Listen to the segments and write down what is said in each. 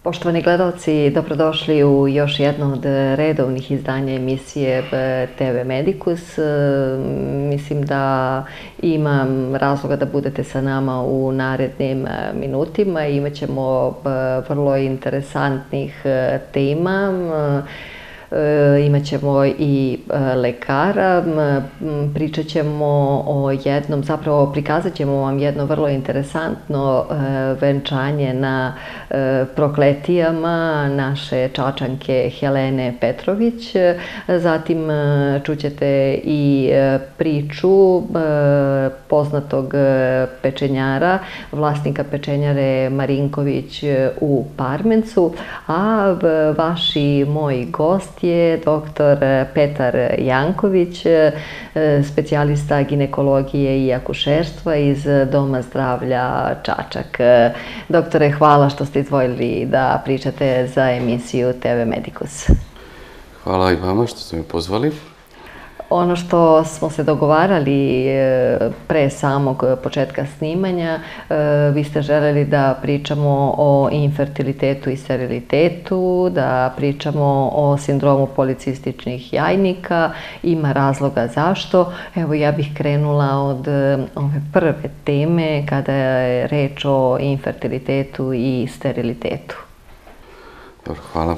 Poštovani gledalci, dobrodošli u još jedno od redovnih izdanja emisije TV Medicus. Mislim da imam razloga da budete sa nama u narednim minutima. Imaćemo vrlo interesantnih tema. Imaćemo i lekara, pričat ćemo o jednom, zapravo prikazat ćemo vam jedno vrlo interesantno venčanje na Prokletijama naše Čačanke Helene Petrović. Zatim čućete i priču poznatog pečenjara, vlasnika pečenjare Marinković u Parmencu, a vaši moji gost je dr. Petar Janković, specijalista ginekologije i akušerstva iz Doma zdravlja Čačak. Doktore, hvala što ste izdvojili da pričate za emisiju TV Medicus. Hvala i vama što ste me pozvali. Ono što smo se dogovarali pre samog početka snimanja, vi ste želeli da pričamo o infertilitetu i sterilitetu, da pričamo o sindromu policističnih jajnika, ima razloga zašto. Evo, ja bih krenula od ove prve teme kada je reč o infertilitetu i sterilitetu. Dobro, hvala.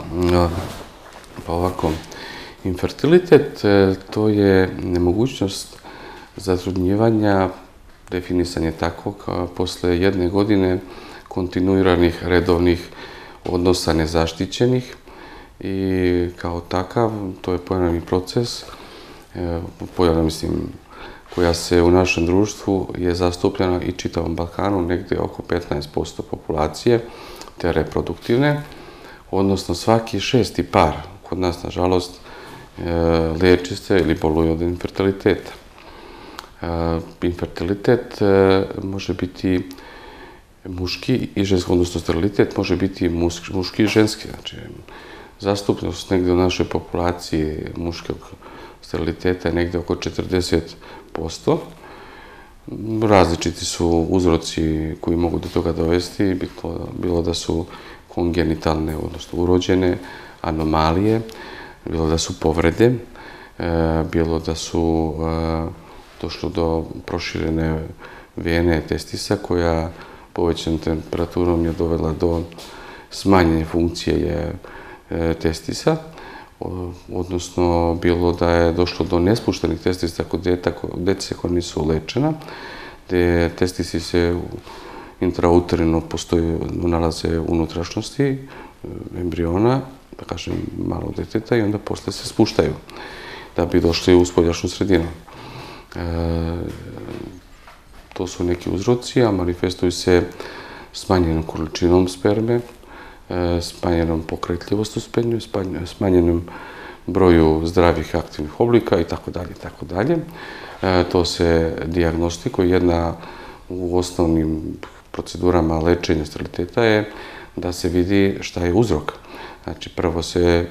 Pa ovako, infertilitet to je nemogućnost zatrudnjivanja, definisan je tako, posle jedne godine kontinuiranih redovnih odnosa nezaštićenih i kao takav to je pojavni proces, pojava mislim koja se u našem društvu je zastupljena i čitavom Balkanu, negde oko 15% populacije te reproduktivne, odnosno svaki šesti par kod nas, nažalost, leči se ili boluje od infertiliteta. Infertilitet može biti muški i ženski, odnosno sterilitet može biti muški i ženski. Znači, zastupljenost negde u našoj populaciji muškog steriliteta je negde oko 40%. Različiti su uzroci koji mogu do toga dovesti, bilo da su kongenitalne, odnosno urođene anomalije, bilo da su povrede, bilo da su došlo do proširene vene testisa koja povećanom temperaturom je dovela do smanjenja funkcije testisa, odnosno bilo da je došlo do nespuštenih testisa kod dece koja nisu lečena, gde testisi se intrauterino nalaze u unutrašnjosti embriona, da kažem, malog deteta i onda posle se spuštaju da bi došli u spoljašnju sredinu. To su neki uzroci, a manifestuju se smanjenom količinom sperme, smanjenom pokretljivosti u spermi, smanjenom broju zdravih aktivnih oblika itd. To se dijagnostikuje. Jedna u osnovnim procedurama lečenja steriliteta je da se vidi šta je uzrok. Znači, prvo se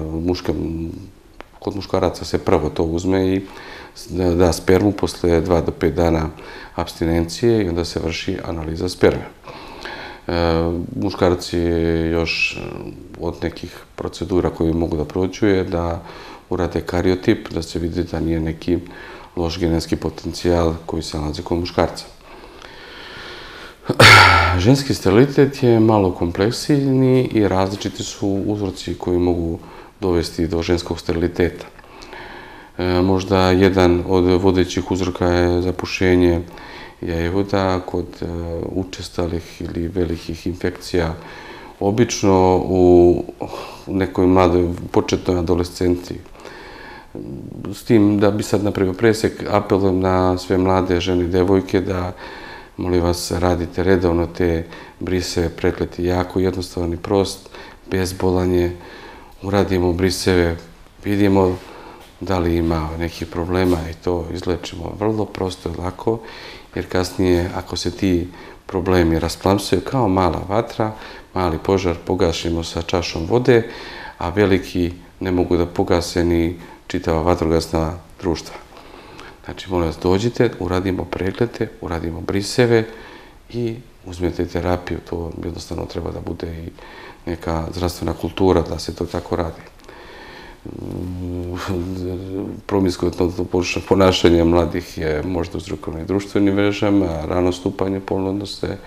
kod muškaraca se prvo to uzme i da spermu posle 2 do 5 dana apstinencije i onda se vrši analiza sperme. Muškarci još od nekih procedura koje mogu da prođu je da urade kariotip, da se vidi da nije neki loš genetski potencijal koji se nalazi kod muškarca. Ženski sterilitet je malo kompleksniji i različiti su uzroci koji mogu dovesti do ženskog steriliteta. Možda jedan od vodećih uzroka je zapušenje jajevoda kod učestalih ili velikih infekcija, obično u nekoj mladoj početnoj adolescenciji. S tim da bi sad napravio presek, apelujem na sve mlade žene i devojke da, molim vas, radite redovno te briseve, prekleti, jako jednostavan i prost, bezbolanje, uradimo briseve, vidimo da li ima nekih problema i to izlečimo vrlo prosto i lako, jer kasnije ako se ti problemi rasplamsuju kao mala vatra, mali požar pogašimo sa čašom vode, a veliki ne mogu da pogase ni čitava vatrogasna društva. Znači, molim vas, dođite, uradimo preglede, uradimo briseve i uzmete terapiju. To jednostavno treba da bude i neka zdravstvena kultura da se to tako radi. Promiskuitno ponašanje mladih je možda uzrokovano i društvenim mrežama, rano stupanje u polne odnose,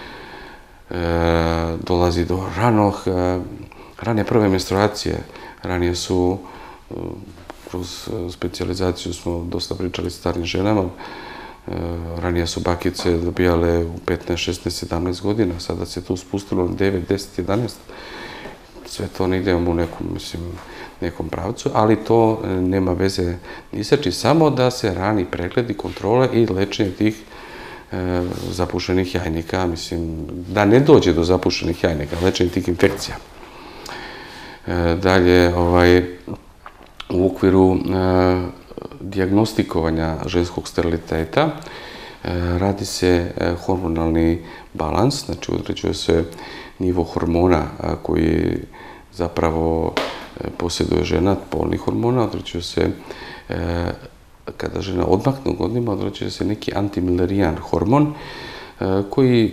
dolazi do rane prve menstruacije. Ranije su, kroz specijalizaciju smo dosta pričali s starim ženama, ranije su bakice dobijale u 15, 16, 17 godina, sada se to spustilo na 9, 10, 11. Sve to negdje imamo u nekom pravcu, ali to nema veze ni sa čim, samo da se rani pregledi, kontrole i lečenje tih zapušenih jajnika, da ne dođe do zapušenih jajnika, lečenje tih infekcija. Dalje, u okviru dijagnostikovanja ženskog steriliteta radi se hormonalni balans, znači određuje se nivo hormona koji zapravo posjeduje žena, polnih hormona, određuje se kada žena odmakne u godinama, određuje se neki antimilerijan hormon koji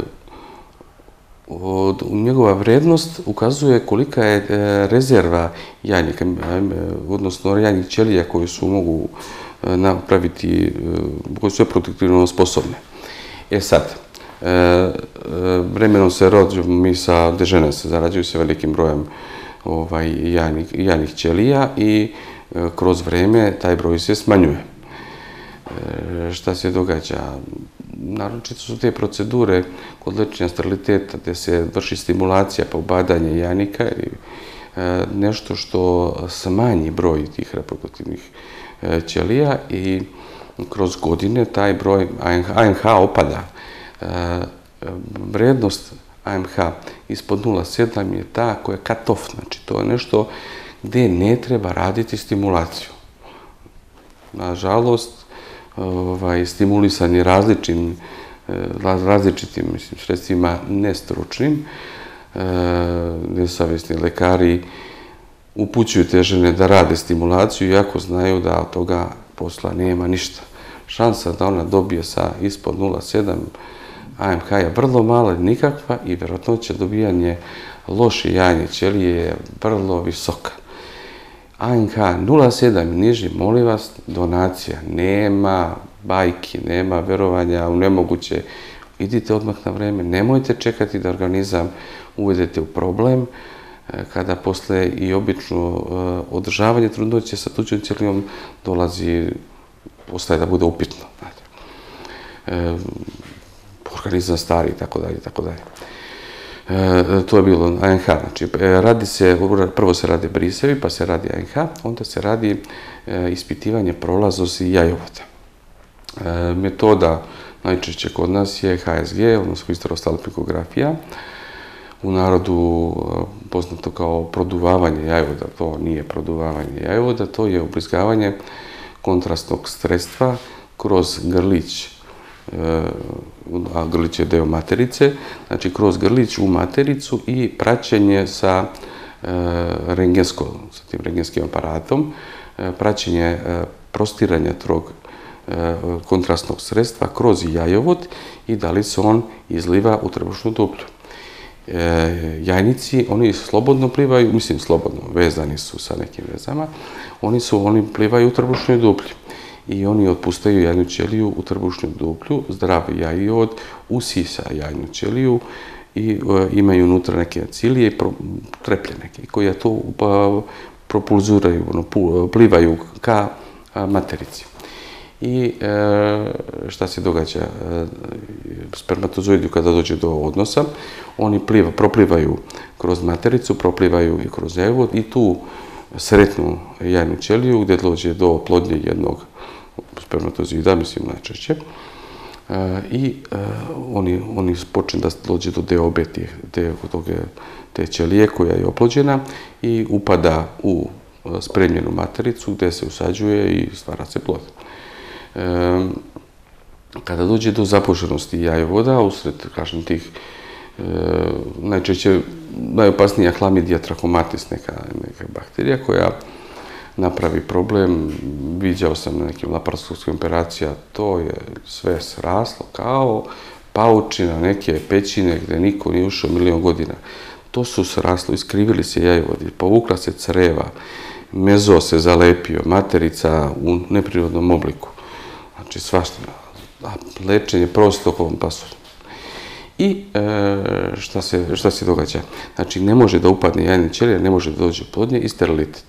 njegova vrednost ukazuje kolika je rezerva jajnika, odnosno jajnih ćelija koji su mogu napraviti, koji su reproduktivno sposobne. Sad, vremenom se rođujemo mi gde žene se zarađuju sa velikim brojem jajnih ćelija i kroz vreme taj broj se smanjuje. Šta se događa? Naročito su te procedure kod lečenja steriliteta gde se vrši stimulacija pa ubadanje jajnika ili nešto što smanji broj tih reproduktivnih ćelija i kroz godine taj broj AMH opada. Vrednost AMH ispod 0,7 je ta koja je cut off, znači to je nešto gde ne treba raditi stimulaciju. Nažalost, stimulisani različitim sredstvima nestručnim, nesavjesni lekari upućuju te žene da rade stimulaciju iako znaju da od toga posla nema ništa. Šansa da ona dobije sa ispod 0,7 AMH je vrlo mala, nikakva i vjerojatnoća dobijanje loše jajne ćelije je vrlo visoka. AMH 0,7 i niži, molim vas, donacija, nema bajki, nema verovanja u nemoguće. Idite odmah na vreme, nemojte čekati da organizam uvedete u problem, kada posle i obično održavanje trudnoće sa tuđom ćelijom ostaje da bude upitno. Organizam stari i tako dalje, tako dalje. To je bilo AMH, znači prvo se rade brisevi, pa se radi AMH, onda se radi ispitivanje prolaznosti jajovoda. Metoda najčešće kod nas je HSG, odnosno histerostalpikografija, u narodu poznato kao produvavanje jajovoda. To nije produvavanje jajovoda, to je ubrizgavanje kontrastnog sredstva kroz grlić, a grlić je deo materice, znači kroz grlić u matericu i praćenje sa tim rengenskim aparatom, praćenje prostiranja tog kontrastnog sredstva kroz jajovod i da li se on izliva u trbušnu duplju. Jajnici, oni slobodno plivaju, slobodno, vezani su sa nekim vezama, oni plivaju u trbušnoj duplji. I oni otpustaju jajnu ćeliju u trbušnju duplju, zdrav jajovod usisa jajnu ćeliju i imaju unutra neke cilije i treplje neke koje to propulzuraju, plivaju ka materici. I šta se događa? Spermatozoidi kada dođe do odnosa, oni proplivaju kroz matericu, proplivaju i kroz jajovod i tu sretnu jajnu ćeliju gde dođe do oplodnje jednog spermatozoida, najčešće, i oni počne da dođe do deobe te ćelije koja je oplođena i upada u spremljenu matericu gde se usađuje i stvara se plod. Kada dođe do zapušenosti jajovoda, usred, kažem, tih najčešće najopasnija Chlamydia trachomatis, neka bakterija koja napravi problem. Viđao sam na nekim laparoskopskim operacijama, to je sve sraslo kao paučina neke pećine gde niko nije ušao milion godina. to su sraslo, iskrivili se jajovodi, povukla se creva, mezo se zalepio, materica u neprirodnom obliku. Znači svašta, lečenje prostokom pasu. I šta se događa? Znači ne može da upadne jajna ćelija, ne može da dođe plodnje i sterilitet.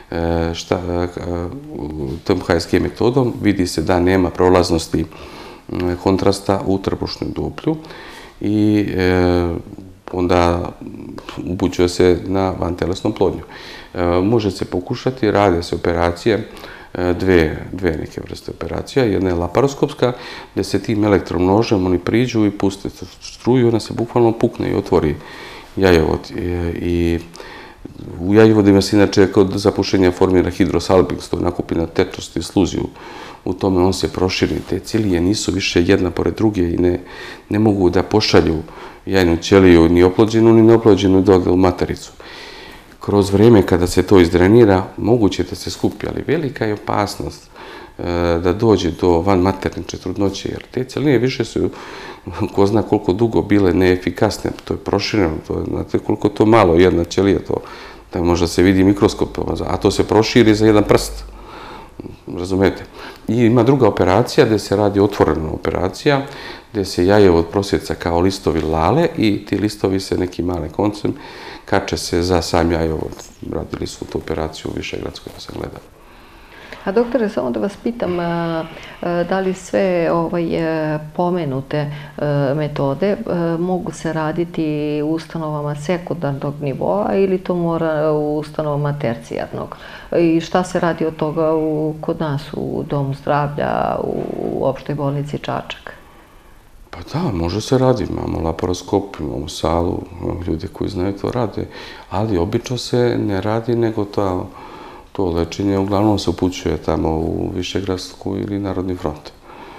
Tom HSG metodom vidi se da nema prolaznosti kontrasta u trbušnom duplju i onda upućuje se na vantelesnu plodnju. Može se pokušati, rade se operacije, dve neke vrste operacija. Jedna je laparoskopska, gdje se tim elektronožem oni priđu i puste struju, ona se bukvalno pukne i otvori jajovod. I u jajovodima se inače kod zapušenja formira hidrosalpings, to je nakupina tečnosti i sluzi u tome, on se proširi. Te ćelije nisu više jedna pored druge i ne mogu da pošalju jajnu ćeliju ni oplođenu ni neoplođenu dole u matericu. Kroz vrijeme kada se to izdrenira, moguće da se skupi, ali velika je opasnost da dođe do vanmaternične trudnoće, jer te ćelije više su, ko zna koliko dugo, bile neefikasne, to je prošireno, znate koliko to malo, jedna ćelija, to da možda se vidi mikroskopom, a to se proširi za jedan prst, razumete? I ima druga operacija gdje se radi otvorena operacija, gdje se jajovod prosjeca kao listovi lale i ti listovi se nekim malim koncem kače se za sam jajovod. Radili su tu operaciju u Višegradskoj, da sam gledao. A doktore, samo da vas pitam, da li sve pomenute metode mogu se raditi u ustanovama sekundarnog nivoa ili to mora u ustanovama tercijarnog? I šta se radi od toga kod nas u Domu zdravlja, u opštoj bolnici Čačak? Pa da, može se radi. Imamo laparoskop, imamo salu, imamo ljude koji znaju to rade, ali obično se ne radi, nego to lečenje uglavnom se upućuje tamo u Višegradsku ili Narodni front.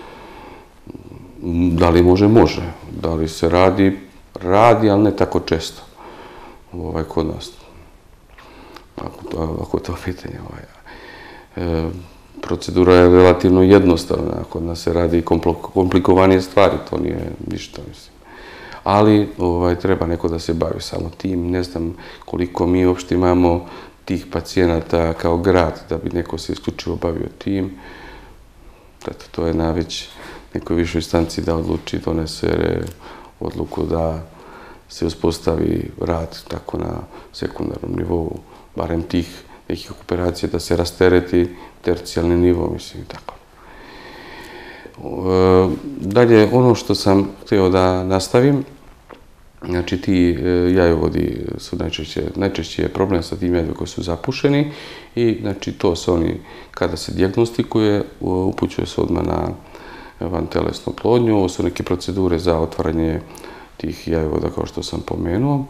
Da li može? Može. Da li se radi? Radi, ali ne tako često kod nas. Ako je to pitanje. Procedura je relativno jednostavna, kod nas se radi komplikovanije stvari, to nije ništa, mislim. Ali treba neko da se bavi samo tim, ne znam koliko mi uopšte imamo tih pacijenata kao grad, da bi neko se isključivo bavio tim. To je na već nekoj višoj instanci da odluči, donese odluku da se uspostavi rad tako na sekundarnom nivou, barem tih nekih operacija, da se rastereti tercijalni nivo, mislim, i tako. Dalje, ono što sam htio da nastavim, znači ti jajovodi su najčešće je problem sa tim jajovima koji su zapušeni i znači to se oni, kada se dijagnostikuje, upućuje se odmah na vantelesnu plodnju. Ovo su neke procedure za otvaranje tih jajovoda, kao što sam pomenuo.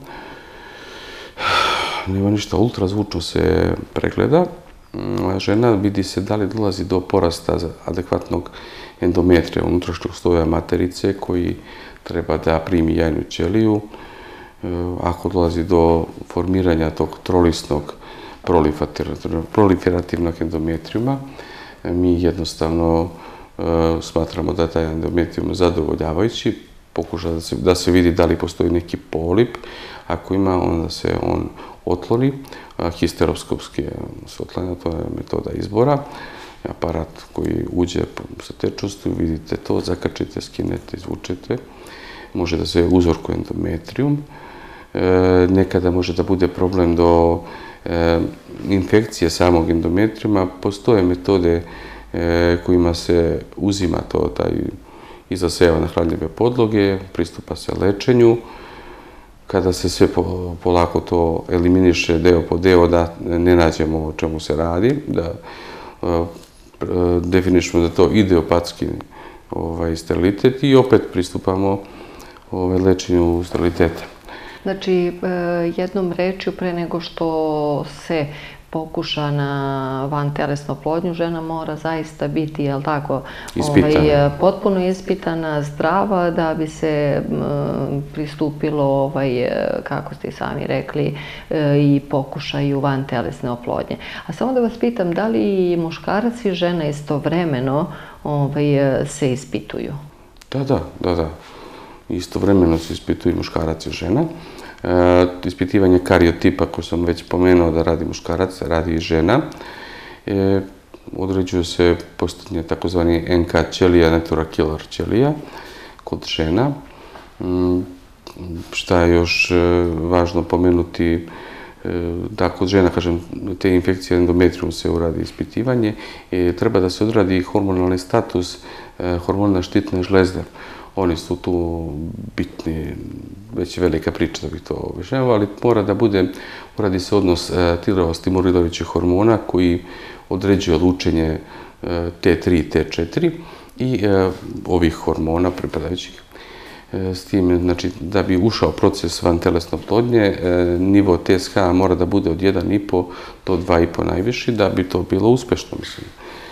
Nema ništa, ultrazvučno se pregleda žena, vidi se da li dolazi do porasta adekvatnog endometrija, unutrašnjeg sloja materice koji treba da primi jajnu ćeliju. Ako dolazi do formiranja tog trolisnog proliferativnog endometrijuma, mi jednostavno smatramo da taj endometrijum je zadovoljavajući, pokuša da se vidi da li postoji neki polip. Ako ima, onda se on otloni. Histeroskopski se otlanja, to je metoda izbora. Aparat koji uđe sa tečnosti, vidite to, zakačite, skinete, izvučete. Može da se uzorkuje endometrijum. Nekada može da bude problem do infekcije samog endometrijuma. Postoje metode kojima se uzima i zaseva na hladljive podloge, pristupa se lečenju. Kada se sve polako to eliminiše deo po deo, da ne nađemo o čemu se radi, da definišemo da to idiopatski sterilitet i opet pristupamo lečenju steriliteta. Znači, jednom rečju, pre nego što se pokuša na vantelesnu plodnju, žena mora zaista biti, jel tako, potpuno ispitana, zdrava, da bi se pristupilo, kako ste i sami rekli, i pokušaju vantelesne oplodnje. A samo da vas pitam, da li muškarac i žena istovremeno se ispituju? Da. Istovremeno se ispituju muškarac i žena. Ispitivanje kariotipa, koje sam već pomenuo da radi muškarac, radi i žena. Određuje se postojanje takozvani NK ćelija, natural killer ćelija, kod žena. Šta je još važno pomenuti, da kod žena, kažem, te infekcije endometrijum se uradi ispitivanje i treba da se odradi hormonalni status hormona štitne žlezde. Oni su tu bitni, već je velika priča da bih to objašnjavao, ali mora da bude, uradi se odnos tirostimulirujućih hormona koji određuje lučenje T3 i T4 i ovih hormona pripadajućih. S tim, znači, da bi ušao proces vantelesne oplodnje, nivo TSH mora da bude od 1,5 do 2,5 najviši, da bi to bilo uspešno, mislim.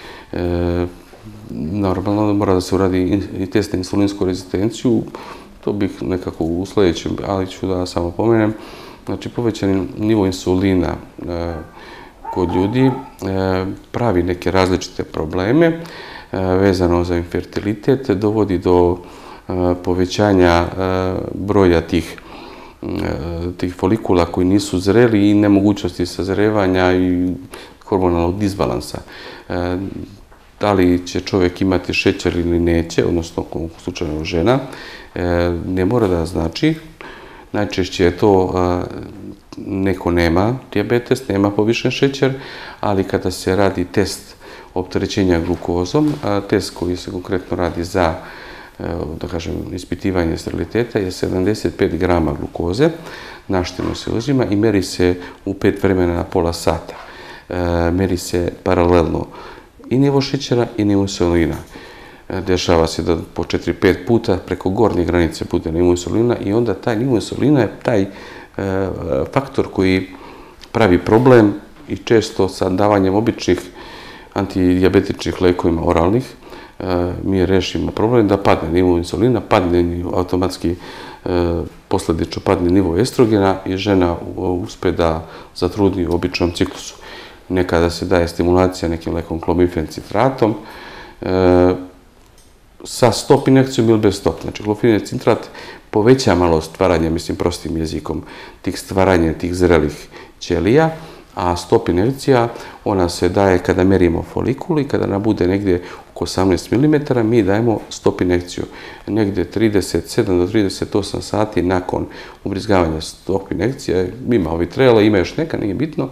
Normalno mora da se uradi i test na insulinsku rezistenciju, to bih nekako u sljedećem, ali ću da samo pomenem. Znači, povećani nivo insulina kod ljudi pravi neke različite probleme vezano za infertilitet, dovodi do povećanja broja tih folikula koji nisu zreli i nemogućnosti sazrevanja i hormonalnog disbalansa. Da li će čovjek imati šećer ili neće, odnosno u slučaju žena, ne mora da znači. Najčešće je to neko nema dijabetes, nema povišen šećer, ali kada se radi test opterećenja glukozom, test koji se konkretno radi za, da kažem, ispitivanje steriliteta je 75 grama glukoze, našteno se uzima i meri se u 5 vremena na pola sata. Meri se paralelno i nivo šećera i nivo insulina. Dešava se da po 4-5 puta preko gornje granice bude nivo insulina i onda taj nivo insulina je taj faktor koji pravi problem i često sa davanjem običnih antidijabetičnih lekovima oralnih mi rešimo problem da padne nivo insulina, padne automatski posljedično padne nivo estrogena i žena uspe da zatrudni u običnom ciklusu. Nekada se daje stimulacija nekim lekom klomifen citratom sa stop injekcijom ili bez stop. Znači, klomifen citrat poveća malo stvaranje, mislim prostim jezikom, stvaranje tih zrelih ćelija, a stop injekcija, ona se daje kada merimo folikul i kada ona bude negdje oko 18 mm, mi dajemo stop injekciju. Negdje 37 do 38 sati nakon ubrizgavanja stop injekcije, ima ovi trela, ima još neka, nije bitno,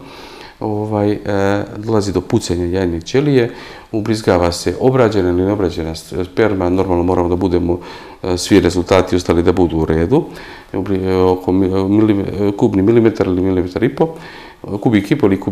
dolazi do pucanja jajne ćelije, ubrizgava se obrađena ili neobrađena sperma, normalno moramo da budemo svi rezultati ostali da budu u redu, oko kubni milimetar ili milimetar i po, kubik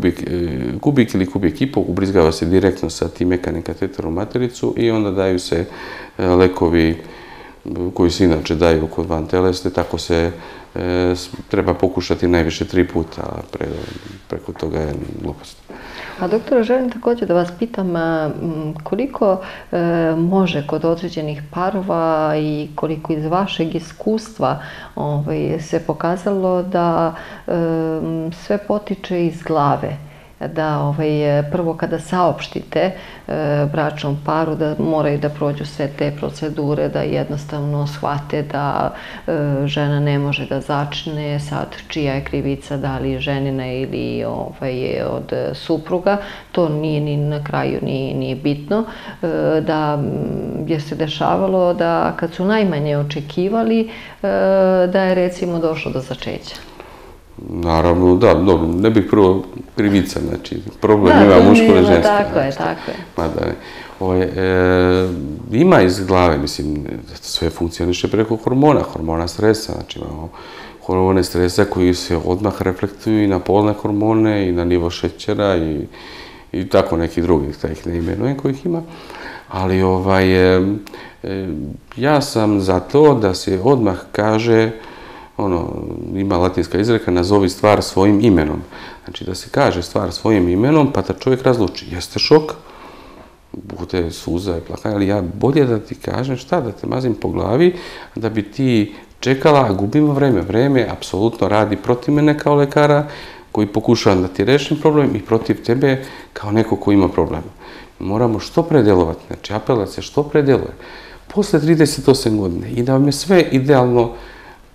ili kubik i po, ubrizgava se direktno sa tim mekanim kateterom u matericu i onda daju se lekovi koji se inače daju kod vantelesne, tako se treba pokušati najviše 3 puta, preko toga je glupost. A doktore, želim također da vas pitam koliko može kod određenih parova i koliko iz vašeg iskustva se pokazalo da sve potiče iz glave. Da prvo kada saopštite bračnom paru da moraju da prođu sve te procedure, da jednostavno shvate da žena ne može da začne, sad čija je krivica, da li ženina ili od supruga, to nije ni na kraju nije bitno, da je se dešavalo da kad su najmanje očekivali da je recimo došlo do začeća. Naravno, da, dobro, ne bih prvo krivica, znači, problem ima muško ili žensko. Tako je. Ima iz glave, mislim, sve funkcioniše preko hormona stresa, znači imamo hormone stresa koji se odmah reflektuju i na polne hormone i na nivo šećera i tako neki drugih, da ih ne imenujem kojih ima, ali ja sam za to da se odmah kaže, ima latinska izreka, nazovi stvar svojim imenom. Znači da se kaže stvar svojim imenom, pa da čovjek razluči. Jeste šok, bude suza i plakanje, ali ja bolje da ti kažem šta, da te mazim po glavi, da bi ti čekala, a gubimo vreme. Vreme apsolutno radi protiv mene kao lekara, koji pokušavam da ti rešim problem i protiv tebe kao neko ko ima problem. Moramo što pre delovati, znači apel da se što pre deluje. Posle 38 godine i da vam je sve idealno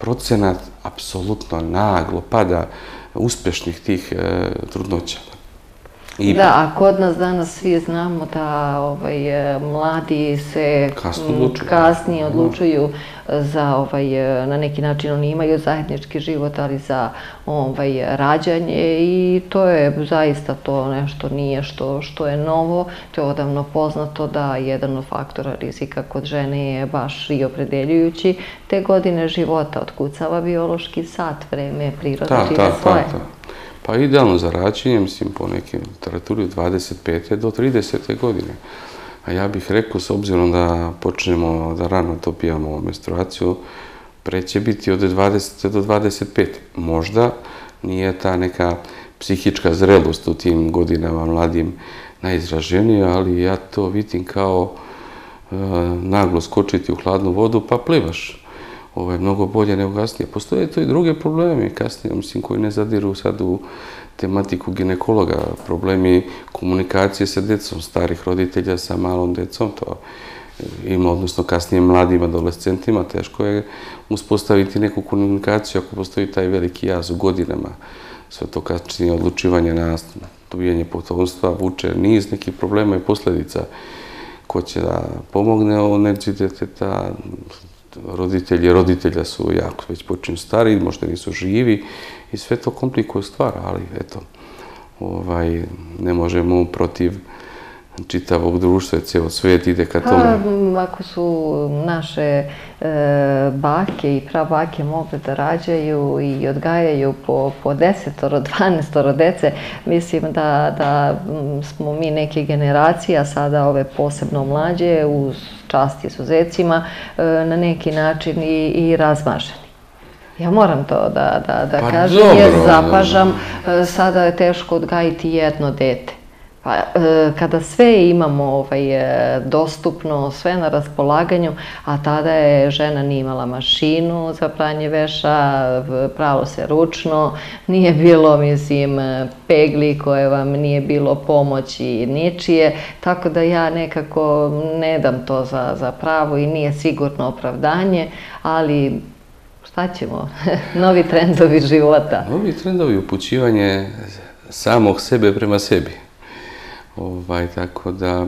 procenat apsolutno naglo pada uspješnih tih trudnoća. Da, a kod nas danas svi znamo da mladi se kasnije odlučuju za, na neki način oni imaju zajednički život, ali za rađanje i to je zaista to nešto nije što je novo, to je odavno poznato da jedan od faktora rizika kod žene je baš i opredeljujući te godine života, otkucava biološki sat, vreme, priroda čine svoje. Pa idealno za rađenje, mislim, po nekim literaturi od 25. do 30. godine. A ja bih rekao, s obzirom da počnemo da rano dobijamo menstruaciju, pre će biti od 20. do 25. Možda nije ta neka psihička zrelost u tim godinama mladim najizraženija, ali ja to vidim kao naglo skočiti u hladnu vodu pa plivaš. Ovo je mnogo bolje nego kasnije. Postoje to i druge problemi kasnije, mislim, koji ne zadiru sad u tematiku ginekologa. Problemi komunikacije sa djecom, starih roditelja sa malom djecom, to ima, odnosno kasnije mladim adolescentima, teško je uspostaviti neku komunikaciju ako postoji taj veliki jaz u godinama. Sve to kasnije odlučivanje na dobijanje potomstva vuče niz nekih problema i posljedica. Ko će da pomogne o neci djeteta, roditelja su jako već počinju stari, možda nisu živi i sve to komplikuje stvar, ali eto, ne možemo protiv čitavog društva, cijelo svijet ide ka tome. Ako su naše bake i prabake mogle da rađaju i odgajaju po 10, 12 dece, mislim da smo mi neke generacije, a sada ove posebno mlađe, uz čast izuzecima, na neki način i razmaženi. Ja moram to da kažem, jer zapažam, sada je teško odgajiti jedno dete. Pa, kada sve imamo dostupno, sve na raspolaganju, a tada je žena nije imala mašinu za pranje veša, pralo se ručno, nije bilo, mislim, pegli koje vam nije bilo pomoći ničije, tako da ja nekako ne dam to za pravo i nije sigurno opravdanje, ali šta ćemo? Novi trendovi života. Novi trendovi, upućivanje samog sebe prema sebi. Tako da,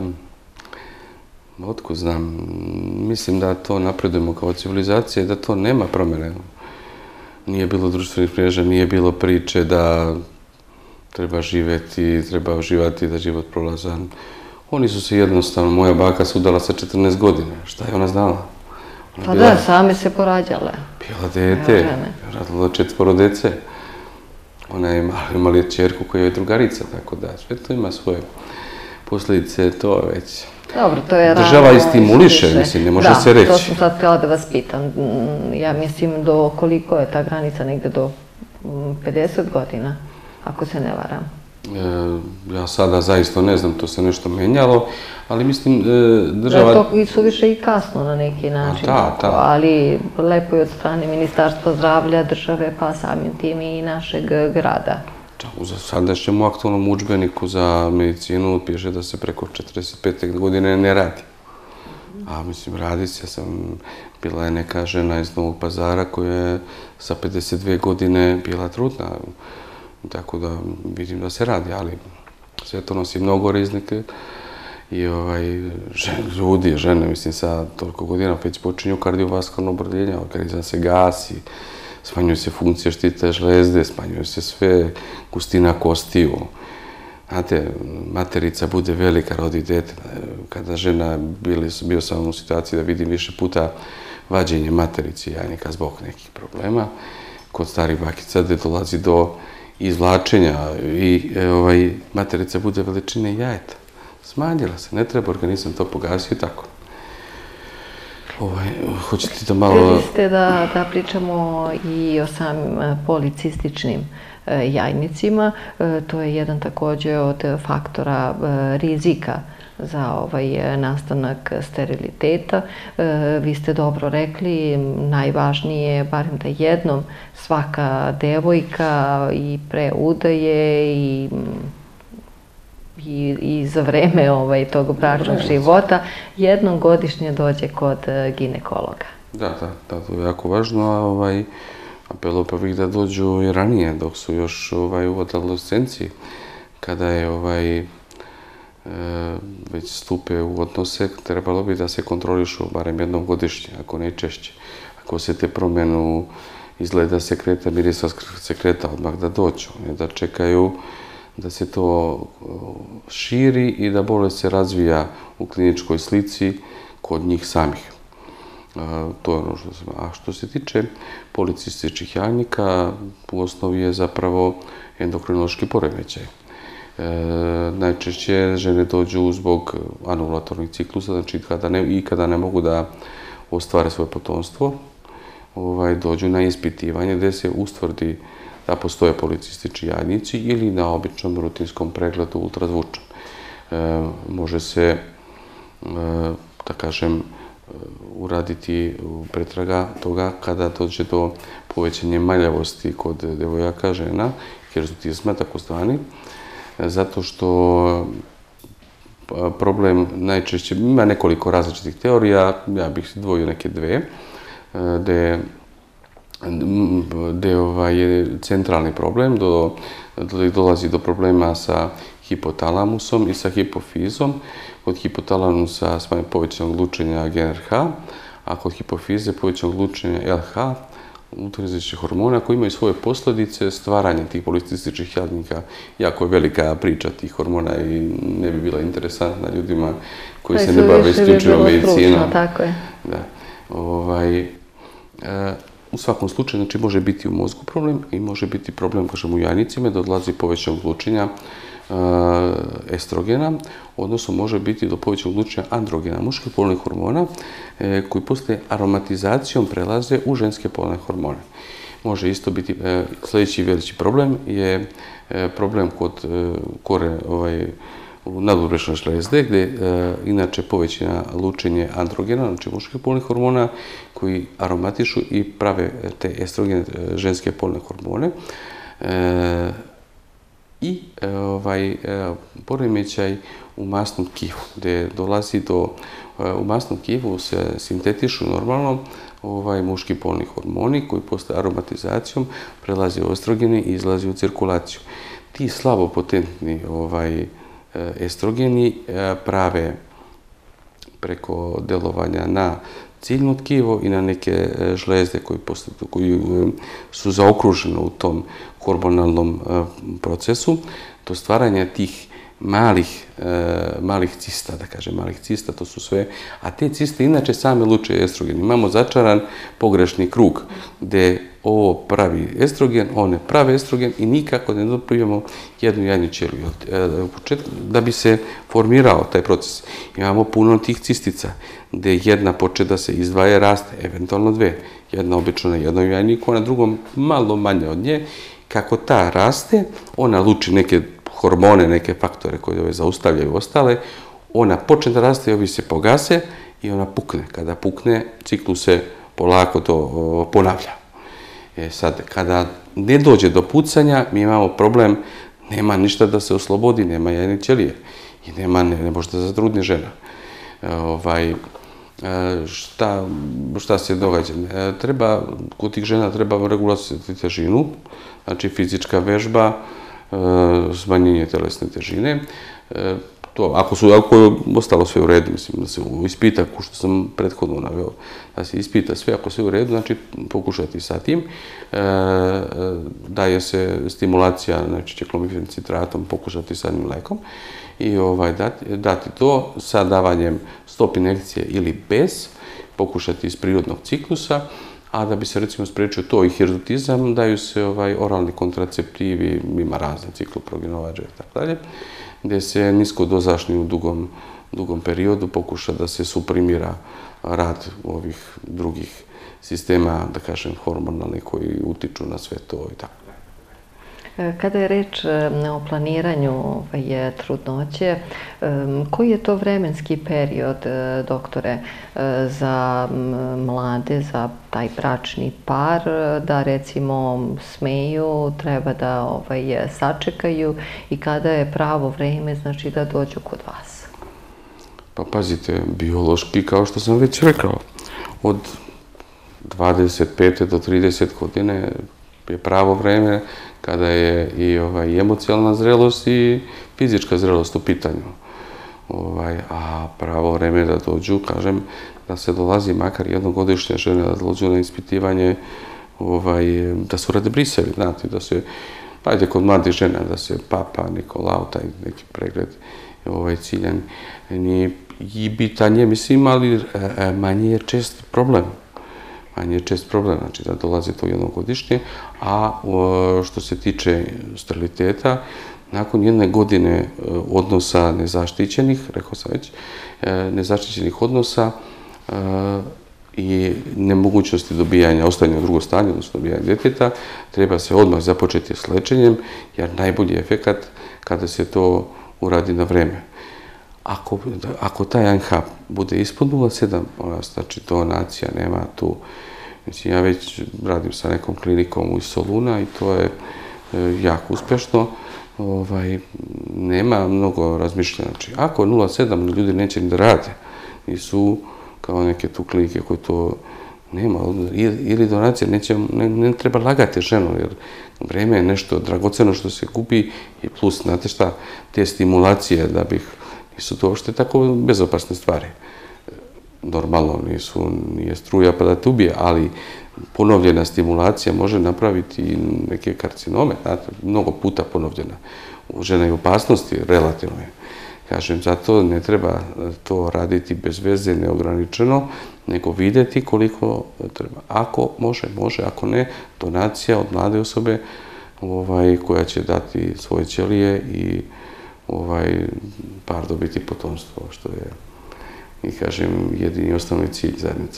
otkud znam, mislim da to napredujemo kao civilizacija i da to nema promjene. Nije bilo društvenih mreža, nije bilo priče da treba živjeti, treba uživati, da život prolazan. Oni su se jednostavno, moja baka se udala sa 14 godina, šta je ona znala? Pa da, same se porađale. Bila dete, radila 4 dece. Ona je imala ćerku koja je drugarica, tako da sve to ima svoje posljedice, to je već... Dobro, to je država i stimuliše, mislim, ne može se reći. Da, to sam sad htjela da vas pitam. Ja mislim do koliko je ta granica, negde do 50 godina, ako se ne varam. Ja sada zaista ne znam, to se nešto menjalo, ali mislim država... Da, to su više i kasno na neki način, ali lepo je od strane Ministarstva zdravlja, države, pa samim tim i našeg grada. U sadašnjem aktualnom udžbeniku za medicinu piše da se preko 45. godine ne radi. A mislim, radi se, bila je neka žena iz Novog Pazara koja je sa 52 godine bila trudna. Tako da vidim da se radi, ali sve to nosi mnogo rizike i ljudi, žene, mislim, sa toliko godina već počinju kardiovaskularno oboljenje, organizam se gasi, smanjuju se funkcije štitne žlezde, smanjuju se sve, gustina kostiju. Znate, materica bude velika, rodi dete. Kada žena, bio sam u situaciji da vidim više puta vađenje materici jajnika zbog nekih problema. Kod starih bakica gde dolazi do izvlačenja i materica bude veličine jajeta. Smanjila se, ne treba, organizam to pogasio i tako. Hoćete da malo... Htjeli ste da pričamo i o samim policističnim jajnicima. To je jedan također od faktora rizika za nastanak steriliteta. Vi ste dobro rekli, najvažnije je barem da jednom svaka devojka i pre udaje i za vreme tog bračnog života jednom godišnje dođe kod ginekologa. Da, to je jako važno, a apelovao bih da dođu i ranije, dok su još u adolescenciji, kada je već stupe u odnose, trebalo bi da se kontrolišu barem jednom godišnje, ako ne češće. Ako se te promjenu izgleda sekreta, mirisa sekreta odmah da dođu, ne da čekaju da se to širi i da bolest se razvija u kliničkoj slici kod njih samih. To je ono što sam. A što se tiče policističkih jajnika, u osnovi je zapravo endokrinološki poremećaj. Najčešće žene dođu zbog anovulatornih ciklusa, znači kada ne mogu da ostvare svoje potomstvo, dođu na ispitivanje gdje se ustvrdi da postoje policistički jajnici ili na običnom rutinskom pregledu ultrazvučnom. Može se, da kažem, uraditi pretraga toga kada dođe do povećanja maljavosti kod devojaka, žena, hirzutizma, takozvani, zato što problem najčešće, ima nekoliko različitih teorija, ja bih dvojio neke dve, gde je centralni problem, dolazi do problema sa hipotalamusom i sa hipofizom. Kod hipotalamusa povećanog lučenja GnRH, a kod hipofize povećanog lučenja LH, luteinizujućih hormona, koji imaju svoje posljedice, stvaranje tih policističkih jajnika. Jako je velika priča tih hormona i ne bi bila interesantna ljudima koji se ne bave isključivo medicinom. Tako je. U svakom slučaju, znači, može biti u mozgu problem i može biti problem, kažem, u jajnicima, da odlazi povećanog lučenja estrogena, odnosno može biti do povećanog lučenja androgena, muških polnih hormona, koji poslije aromatizacijom prelaze u ženske polne hormone. Može isto biti, sljedeći veliki problem je problem kod kore nadbubrečne žlijezde, gdje inače povećana lučenje androgena, znači muških polnih hormona, koji aromatišu i prave te estrogene ženske polne hormone. I poremećaj u masnom tkivu, gdje dolazi u masnom tkivu se sintetišu normalno muški polni hormoni koji posle aromatizacijom prelaze u estrogene i izlaze u cirkulaciju. Ti slabo potentni estrogeni prave preko delovanja na ciljno tkivo i na neke žlezde koji su zaokružene u tom hormonalnom procesu, do stvaranja tih malih cista, da kažem, malih cista, to su sve, a te ciste inače same luče estrogen. Imamo začaran pogrešni krug, gdje ovo pravi estrogen, ovo ne pravi estrogen i nikako ne dobijemo jednu jajnu ćeliju. Da bi se formirao taj proces, imamo puno tih cistica, gdje jedna počne da se izdvaja, raste, eventualno dve. Jedna obično na jednom jajniku, a na drugom malo manje od nje. Kako ta raste, ona luči neke hormone, neke faktore koje zaustavljaju ostale, ona počne da raste i ovi se pogase i ona pukne. Kada pukne, ciklus se polako to ponavlja. Sad, kada ne dođe do pucanja, mi imamo problem, nema ništa da se oslobodi, nema jajne ćelije i ne može da zatrudni žena. Šta se događa? Kod tih žena treba regulaciju težinu, znači fizička vežba, smanjenje telesne težine. Ako je ostalo sve u redu, mislim, da se ispita, ko što sam prethodno naveo, da se ispita sve, ako sve u redu, znači pokušati sa tim. Daje se stimulacija, znači ciklomifenin citratom, pokušati sa jednim lekom i dati to sa davanjem stop injekcije ili bez, pokušati iz prirodnog ciklusa, a da bi se recimo spriječio to i hirzutizam, daju se oralni kontraceptivi, ima razne cikloproginovađe i tako dalje, gdje se niskodozašni u dugom periodu pokuša da se suprimira rad ovih drugih sistema, da kažem, hormonalnih koji utiču na sve to i tako. Kada je reč o planiranju trudnoće, koji je to vremenski period, doktore, za mlade, za taj bračni par, da recimo smeju, treba da sačekaju i kada je pravo vreme, znači da dođu kod vas? Pa pazite, biološki, kao što sam već rekao, od 25. do 30 godine je pravo vreme kada je i emocionalna zrelost i fizička zrelost u pitanju. A pravo vreme je da dođu, kažem, da se dolazi makar jednogodišnje žene da dođu na ispitivanje, da se urade brisevi, znate, da se, ajde kod mladih žena, da se papa, Nikolau, taj neki pregled ciljan, nije i bitan je, mislim, ali manje je čest problem. Znači da dolazi to jednogodišnje, a što se tiče steriliteta, nakon jedne godine odnosa nezaštićenih, rekao sam već, nezaštićenih odnosa i nemogućnosti dobijanja, ostajanja u drugo stanje, odnosno dobijanja djeteta, treba se odmah započeti s lečenjem, jer najbolji efekat kada se to uradi na vreme. Ako taj ANH bude ispod 0,7, znači donacija nema tu. Mislim, ja već radim sa nekom klinikom iz Soluna i to je jako uspješno. Nema mnogo razmišljanja. Znači, ako 0,7 ljudi neće ni da rade, nisu kao neke tu klinike koje to nema. Ili donacija, ne treba lagati ženu, jer vreme je nešto dragoceno što se gubi i plus, znate šta, te stimulacije da nisu to uopšte tako bezopasne stvari. Normalno, nije struja pa da te ubije, ali ponovljena stimulacija može napraviti i neke karcinome, znate, mnogo puta ponovljena. Žena je u opasnosti, relativno je. Kažem, zato ne treba to raditi bez veze, neograničeno, nego vidjeti koliko treba. Ako može, ako ne, donacija od mlade osobe koja će dati svoje ćelije i par dobiti potomstvo, što je, i kažem, jedini osnovni cilj zajednice.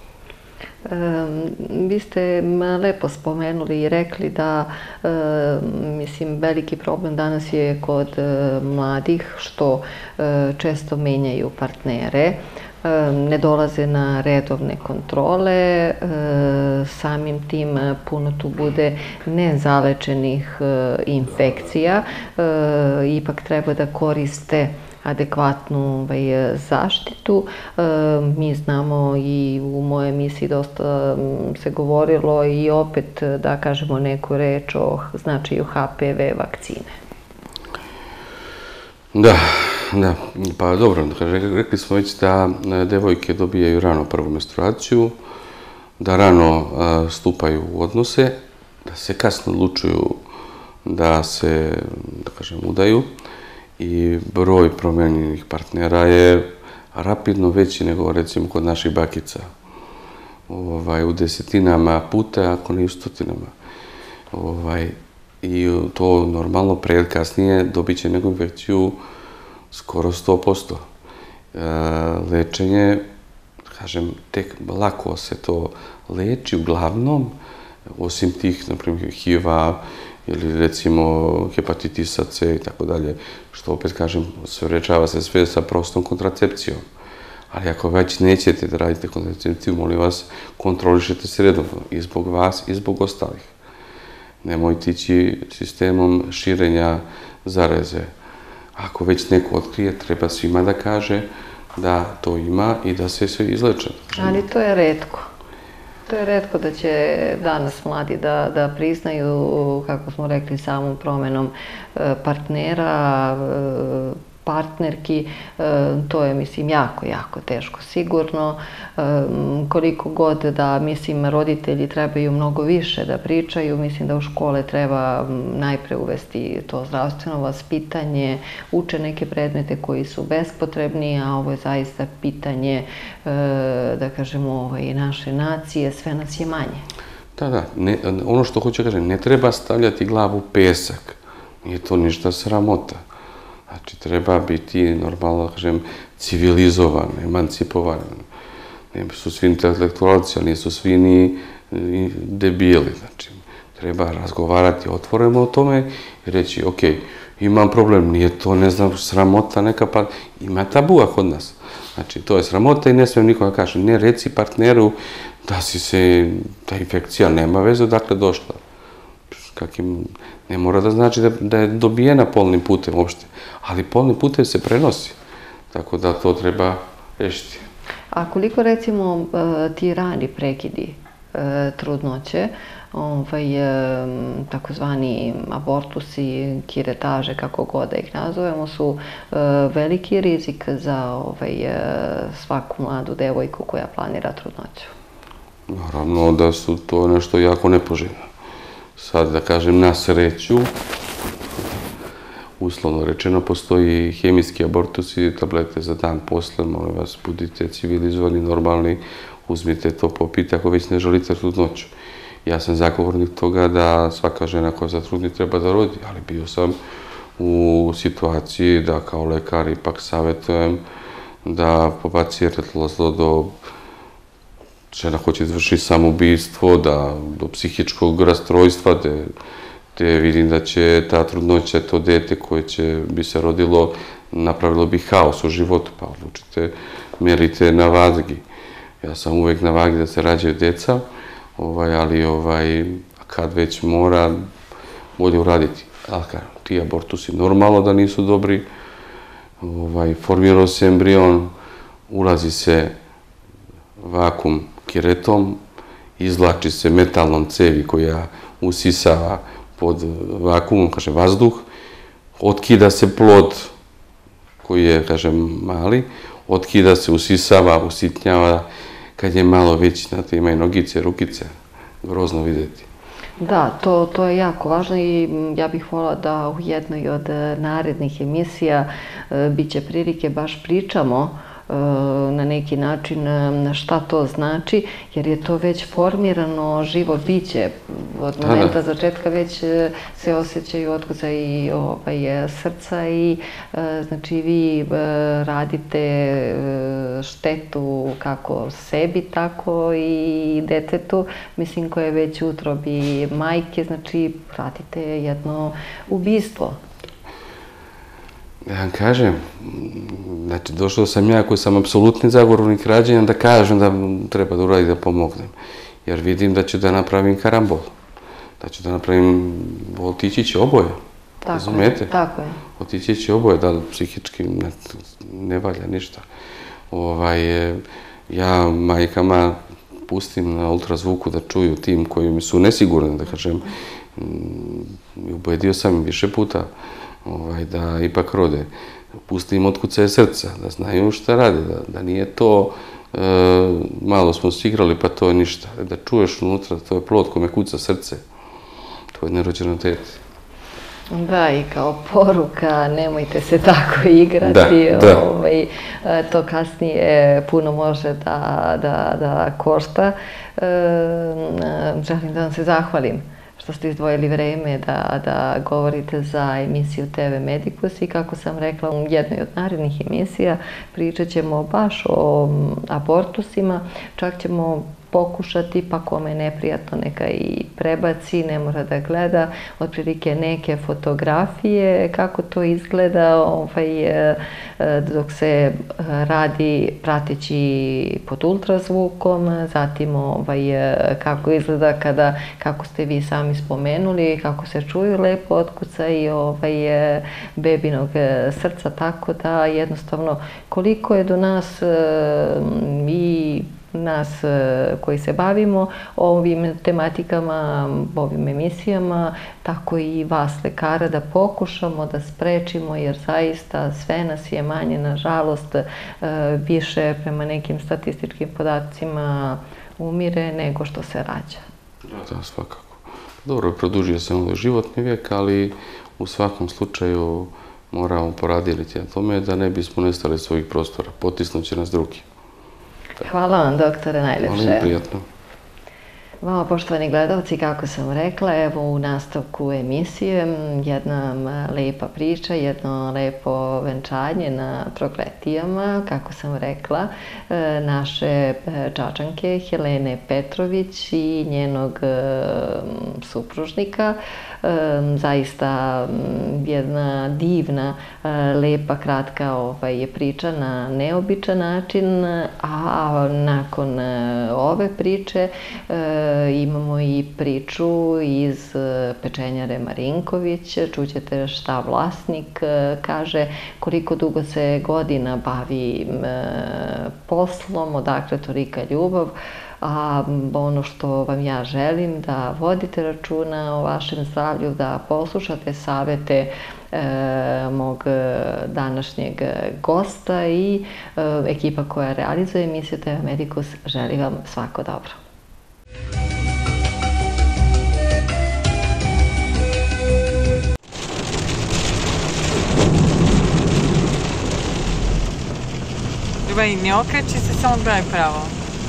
Vi ste lepo spomenuli i rekli da, mislim, veliki problem danas je kod mladih što često menjaju partnere, ne dolaze na redovne kontrole, samim tim puno tu bude nezalečenih infekcija, ipak treba da koriste adekvatnu zaštitu. Mi znamo i u mojoj emisiji dosta se govorilo i opet da kažemo neku reč o značaju HPV vakcine. Da, pa dobro, rekli smo već da devojke dobijaju rano prvu menstruaciju, da rano stupaju u odnose, da se kasno odlučuju da se, da kažem, udaju i broj promijenjenih partnera je rapidno veći nego recimo kod naših bakica. U desetinama puta, ako ne u stotinama. I to normalno pre ili kasnije dobit će neku infekciju skoro 100%. Lečenje, kažem, tek lako se to leči uglavnom, osim tih, na primjer, HIV-a ili recimo hepatitisa C i tako dalje, što opet, kažem, rečava se sve sa prostom kontracepcijom. Ali ako već nećete da radite kontracepciju, molim vas, kontrolišete se redovno i zbog vas i zbog ostalih. Nemojte ići sistemom širenja zaraze. Ako već neko otkrije, treba svima da kaže da to ima i da se sve izleče. Ali to je retko. To je retko da će danas mladi da priznaju, kako smo rekli, samom promenom partnera, partnerki. To je, mislim, jako, jako teško. Sigurno, koliko god da, mislim, roditelji trebaju mnogo više da pričaju, mislim da u škole treba najpre uvesti to zdravstveno vaspitanje, uče neke predmete koji su bespotrebni, a ovo je zaista pitanje, da kažemo, i naše nacije, sve nas je manje. Da, ono što hoću kažem, ne treba stavljati glavu u pesak, nije to ništa sramota. Znači, treba biti normalno, da kažem, civilizovan, emancipovan. Nisu svi intelektualci, ali nisu svi ni debili. Znači, treba razgovarati otvoreno o tome i reći, ok, imam problem, nije to, ne znam, sramota neka, pa ima tabua kod nas. Znači, to je sramota i ne smijem nikoga kaže, ne reci partneru da si se, ta infekcija nema veze, odakle došla. Ne mora da znači da je dobijena polnim putem uopšte, ali polnim putem se prenosi, tako da to treba rešiti. A koliko, recimo, ti rani prekidi trudnoće, takozvani abortusi, kiretaže, kako god da ih nazovemo, su veliki rizik za svaku mladu devojku koja planira trudnoću. Naravno da su to nešto jako nepoželjno. Sad da kažem na sreću, uslovno rečeno, postoji hemijski abortusi, tablete za dan posle, molim vas, budite civilizovani, normalni, uzmite to, popite ako već ne želite trudnoću. Ja sam zagovornik toga da svaka žena koja zatrudni treba da rodi, ali bio sam u situaciji da kao lekar ipak savjetujem da pobacite zlo do žena hoće izvršiti samoubistvo, do psihičkog rastrojstva, te vidim da će ta trudnoća, to dete koje bi se rodilo, napravilo bi haos u životu, pa odlučite, merite na vagi. Ja sam uvek na vagi da se rađaju deca, ali kad već mora, bolje uraditi. Ti abortusi normalno da nisu dobri, formirao se embrion, ulazi se vakum kiretom, izvlači se metalnom cevi koja usisava pod vakumom, kaže vazduh, otkida se plod koji je, kažem, mali, otkida se, usisava, usitnjava, kad je malo veći, znate, ima i nogice, rukice, grozno vidjeti. Da, to je jako važno i ja bih voljela da u jednoj od narednih emisija bit će prilike baš pričamo na neki način šta to znači, jer je to već formirano živo biće. Od momenta začetka već se osjećaju otkucaji srca i znači vi radite štetu kako sebi, tako i detetu, mislim koje je već u utrobi majke, znači radite jedno ubistvo. Ja vam kažem, znači došao sam ja koji sam apsolutni zagovornik rađanja da kažem da treba da uradim da pomognem. Jer vidim da ću da napravim karambol, da ću da napravim, otići će oboje, razumete? Tako je. Otići će oboje, da li psihički ne valja ništa. Ja majkama pustim na ultrazvuku da čuju tim koji mi su nesigurni, da kažem, ubedio sam više puta da ipak rode. Pustim otkucaje srca, da znaju šta rade, da nije to malo smo se igrali pa to je ništa. Da čuješ unutra, to je plod kome kuca srce, to je nerođeno dete. Da, i kao poruka, nemojte se tako igrati, to kasnije puno može da košta. Želim da vam se zahvalim što ste izdvojili vreme da govorite za emisiju TV Medicus i kako sam rekla u jednoj od narednih emisija pričat ćemo baš o abortusima, čak ćemo pokušati, pa kome je neprijatno neka i prebaci, ne mora da gleda, otprilike neke fotografije, kako to izgleda dok se radi prateći pod ultrazvukom, zatim kako izgleda kako ste vi sami spomenuli, kako se čuju lepo otkucaji bebinog srca, tako da jednostavno koliko je do nas i nas koji se bavimo ovim tematikama, ovim emisijama, tako i vas lekara da pokušamo da sprečimo, jer zaista sve nas je manje, nažalost, više prema nekim statističkim podacima umire nego što se rađa. Da, svakako. Dobro, produžio se ovaj životni vijek, ali u svakom slučaju moramo poraditi na tome da ne bismo nestali svojih prostora. Potisnuće nas drugi. Hvala vam, doktore, najljepše. Molim, prijatno. Vama, poštovani gledalci, kako sam rekla, evo u nastavku emisije jedna lepa priča, jedno lepo venčanje na Prokletijama, kako sam rekla, naše Čačanke Helene Petrović i njenog supružnika. Zaista jedna divna, lepa, kratka priča na neobičan način, a nakon ove priče Imamo i priču iz pečenjare Marinković, čućete šta vlasnik kaže, koliko dugo se godina bavi poslom, odakle tolika ljubav, a ono što vam ja želim da vodite računa o vašem zdravlju, da poslušate savete mog današnjeg gosta i ekipa koja realizuje emisiju TV Medikus želi vam svako dobro. Ljubav, ne okreći se, samo gledaj pravo.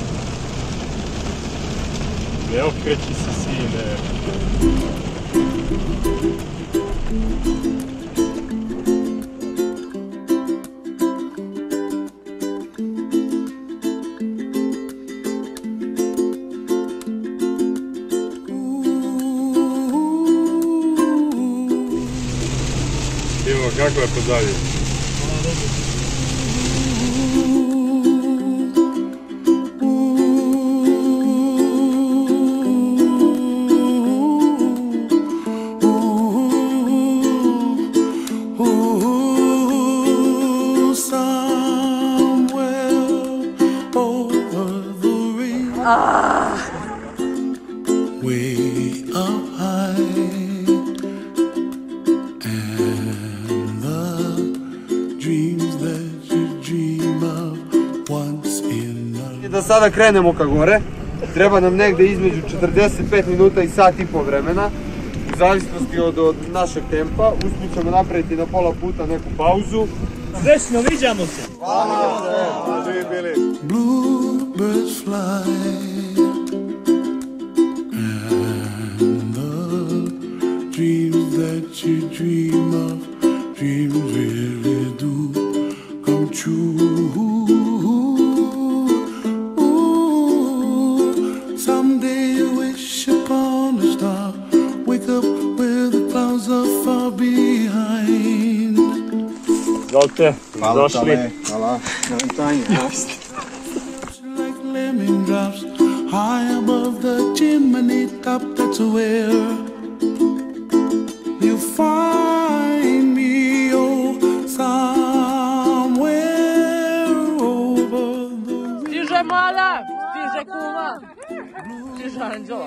Ne okreći se, sine. Evo, kako je pozadnje? Da sada krenemo ka gore, treba nam negde između 45 minuta i sat i po vremena, u zavisnosti od našeg tempa. Usput ćemo napraviti na pola puta neku pauzu. Srećno, viđamo se! Hvala se! Živi bili! Bluebirds fly and the dreams that you dream of, dreams really do come true. Someday you wish upon a star, wake up where the clouds are far behind. Izvolite, došli. Hvala. Like lemon drops high above the chimney top, that's where you find me, oh, somewhere over the... Stiže mala, stiže kuma, stiže anđela.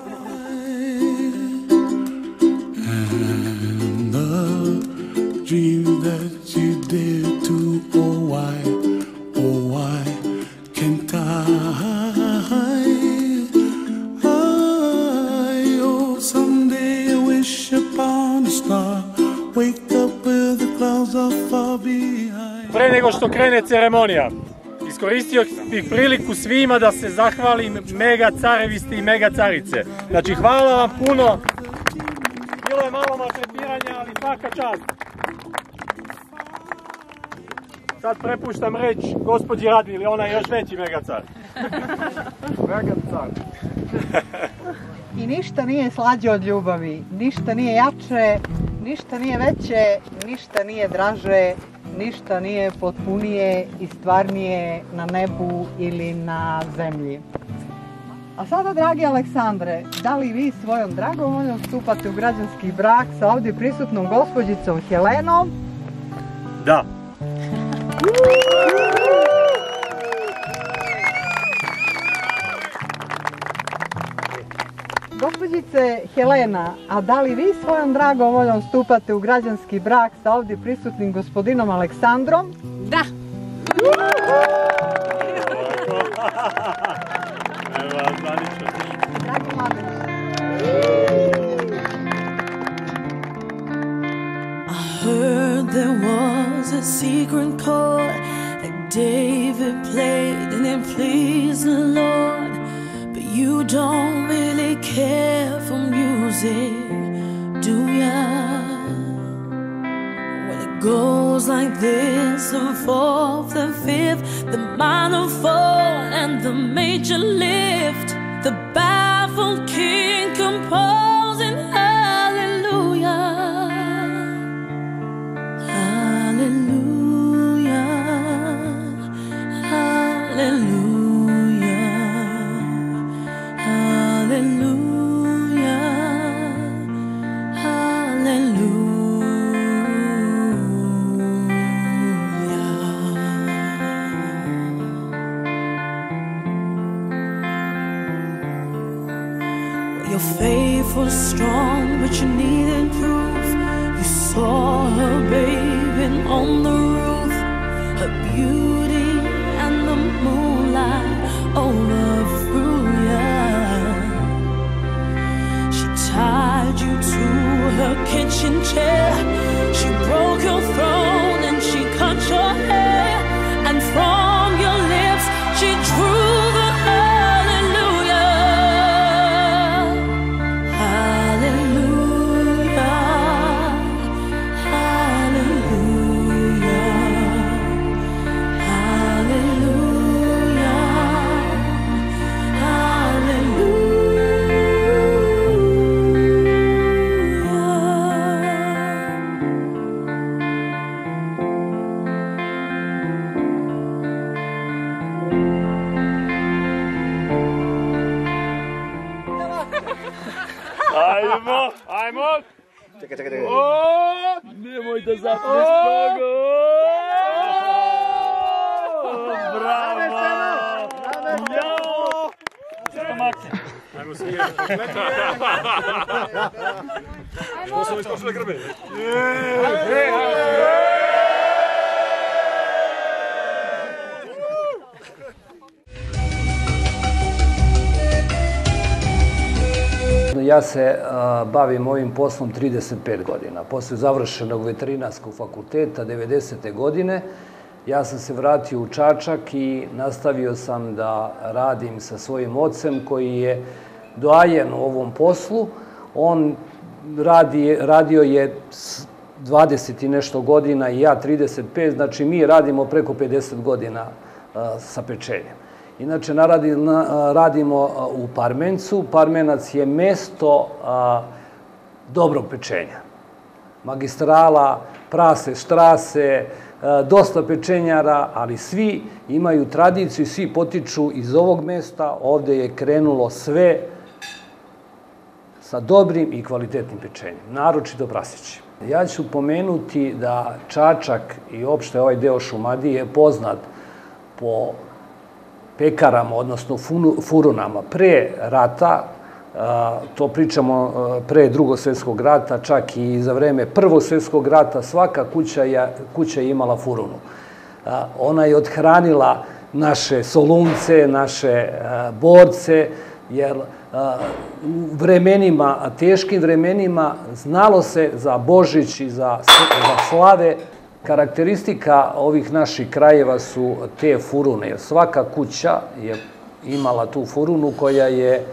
And the dream that you dare to, oh why can't oh, someday I wish upon a star, wake up where the clouds are far behind. Pre nego što krene ceremonija, iskoristio bih priliku svima da se zahvalim mega carevisti i mega carice. Znači, hvala vam puno. Bilo je malo maltretiranja, ali svaka čast. Sad prepuštam reč gospođi Radmili, ona je još veći mega car. Mega car. I ništa nije slađe od ljubavi, ništa nije jače, ništa nije veće, ništa nije draže, ništa nije potpunije i stvarnije na nebu ili na zemlji. A sada, dragi Aleksandre, da li vi svojom dragom voljom stupate u građanski brak sa ovdje prisutnom gospođicom Helenom? Da. Gospođice Helena, a da li vi svojom dragom voljom stupate u građanski brak sa ovdje prisutnim gospodinom Aleksandrom? Da. Dragi mladene. I heard there was a secret chord that David played and it pleased the Lord. But you don't really care for music, do ya? When it goes like this, the fourth, the fifth, the minor fall and the major lift, the baffled king composing hallelujah. Hallelujah, hallelujah, hallelujah. Your faith was strong, but you needed proof. You saw her bathing on the roof, her beauty and the moonlight overthrew you. She tied you to her kitchen chair. She broke your throne and she cut your hair. And from your lips she drew the hallelujah. Hallelujah. Hallelujah. Hallelujah. Ajmo, ajmo! Čekaj. Nemoj da zapneš nogu! Bravo! Jao! Čekaj, makne. Ajmo se igrati. Ajmo! Ovo sam iskošile grbe. Ja se bavim ovim poslom 35 godina. Posle završenog veterinarskog fakulteta 90. godine ja sam se vratio u Čačak i nastavio sam da radim sa svojim ocem koji je doajen u ovom poslu. On radio je 20 i nešto godina i ja 35, znači mi radimo preko 50 godina sa pečenjem. Inače, radimo u Parmencu. Parmenac je mesto dobrog pečenja. Magistrala, prase, štrase, dosta pečenjara, ali svi imaju tradiciju i svi potiču iz ovog mesta. Ovde je krenulo sve sa dobrim i kvalitetnim pečenjem, naročito prasećim. Ja ću pomenuti da Čačak i opšte ovaj deo Šumadije je poznat po pekarama, odnosno furunama. Pre rata, to pričamo pre Drugog svjetskog rata, čak i za vreme Prvog svjetskog rata, svaka kuća je imala furunu. Ona je othranila naše solunce, naše borce, jer u vremenima, teškim vremenima, znalo se za Božić i za slave. Karakteristika ovih naših krajeva su te furune, jer svaka kuća je imala tu furunu koja je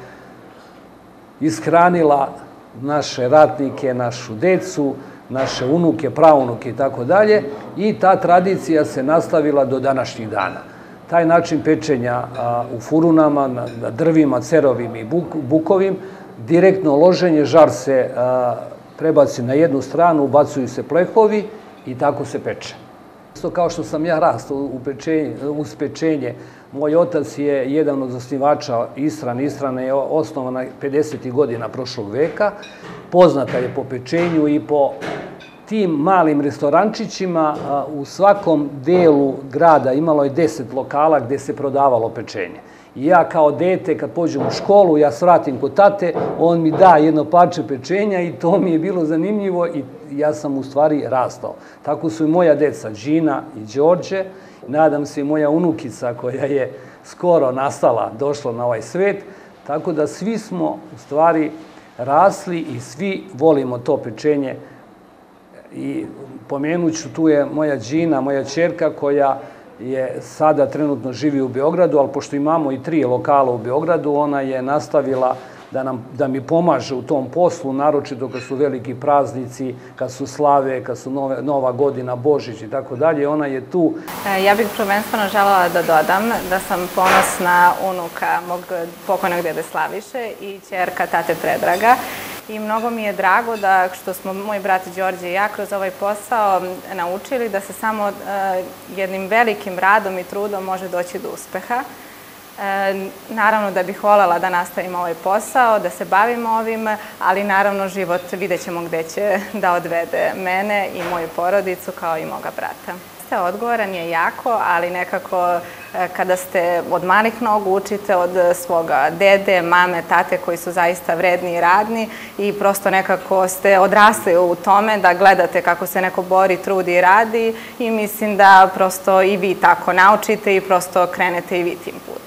ishranila naše ratnike, našu decu, naše unuke, praunuke i tako dalje, i ta tradicija se nastavila do današnjih dana. Taj način pečenja u furunama, na drvima, cerovim i bukovim, direktno loženje, žar se prebaci na jednu stranu, ubacuju se plehovi i tako se peče. Isto kao što sam ja rastao uz pečenje, moj otac je jedan od osnivača Istran. Istran je osnovana 50. godina prošlog veka. Poznata je po pečenju i po tim malim restorančićima. U svakom delu grada imalo je 10 lokala gde se prodavalo pečenje. I ja kao dete, kad pođem u školu, ja svratim kod tate, on mi da jedno parče pečenja i to mi je bilo zanimljivo i ja sam u stvari rastao. Tako su i moja deca, Đina i Đorđe, nadam se i moja unukica koja je skoro nastala, došla na ovaj svet, tako da svi smo u stvari rasli i svi volimo to pečenje. I pomenuću, tu je moja Đina, moja ćerka koja je sada trenutno živi u Beogradu, ali pošto imamo i 3 lokala u Beogradu, ona je nastavila da mi pomaže u tom poslu, naročito kad su veliki praznici, kad su slave, kad su Nova godina, Božić i tako dalje, ona je tu. Ja bih prvenstveno želela da dodam da sam ponosna unuka mog pokojnog dede Slaviše i ćerka tate Predraga. I mnogo mi je drago da što smo moj brat Đorđe i ja kroz ovaj posao naučili da se samo jednim velikim radom i trudom može doći do uspeha. Naravno da bih voljela da nastavim ovaj posao, da se bavim ovim, ali naravno život vidjet ćemo gde će da odvede mene i moju porodicu kao i moga brata. Jeste, odgovoran je jako, ali nekako kada ste od malih nogu učite od svoga dede, mame, tate koji su zaista vredni i radni i prosto nekako ste odrasli u tome da gledate kako se neko bori, trudi i radi i mislim da prosto i vi tako naučite i prosto krenete i vi tim putem.